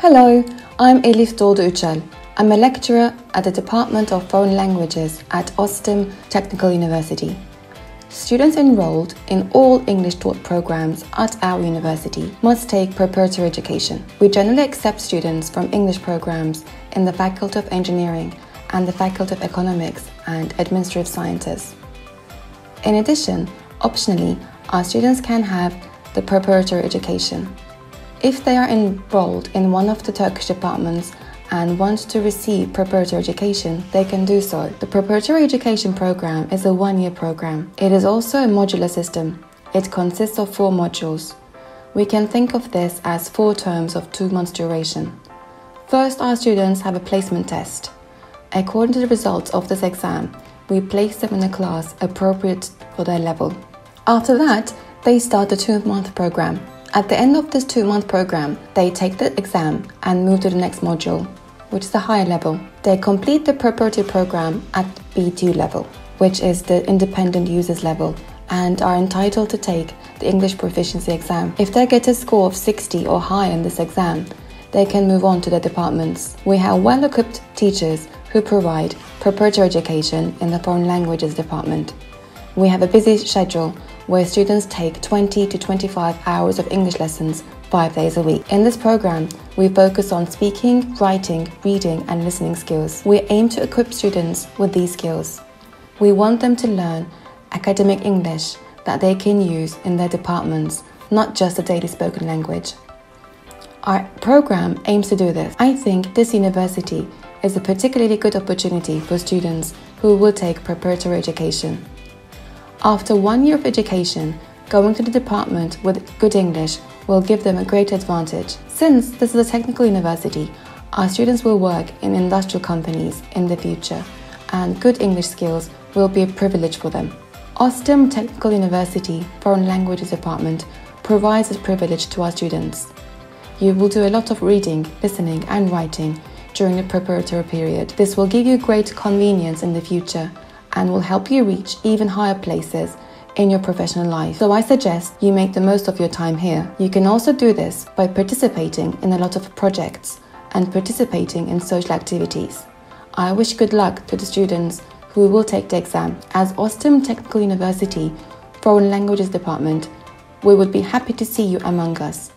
Hello, I'm Elif Doğdu Üçel. I'm a lecturer at the Department of Foreign Languages at Ostim Technical University. Students enrolled in all English taught programs at our university must take preparatory education. We generally accept students from English programs in the Faculty of Engineering and the Faculty of Economics and Administrative Sciences. In addition, optionally, our students can have the preparatory education. If they are enrolled in one of the Turkish departments and want to receive preparatory education, they can do so. The preparatory education program is a one-year program. It is also a modular system. It consists of 4 modules. We can think of this as 4 terms of 2 months duration. First, our students have a placement test. According to the results of this exam, we place them in a class appropriate for their level. After that, they start the 2-month program. At the end of this 2-month program, they take the exam and move to the next module, which is the higher level. They complete the preparatory program at B2 level, which is the independent users level, and are entitled to take the English proficiency exam. If they get a score of 60 or higher in this exam, they can move on to their departments. We have well-equipped teachers who provide preparatory education in the Foreign Languages department. We have a busy schedule where students take 20 to 25 hours of English lessons 5 days a week. In this program, we focus on speaking, writing, reading and listening skills. We aim to equip students with these skills. We want them to learn academic English that they can use in their departments, not just the daily spoken language. Our program aims to do this. I think this university is a particularly good opportunity for students who will take preparatory education. After 1 year of education, going to the department with good English will give them a great advantage. Since this is a technical university, our students will work in industrial companies in the future, and good English skills will be a privilege for them. Ostim Technical University Foreign Languages Department provides this privilege to our students. You will do a lot of reading, listening and writing during the preparatory period. This will give you great convenience in the future and will help you reach even higher places in your professional life. So I suggest you make the most of your time here. You can also do this by participating in a lot of projects and participating in social activities. I wish good luck to the students who will take the exam. As Ostim Technical University Foreign Languages Department, we would be happy to see you among us.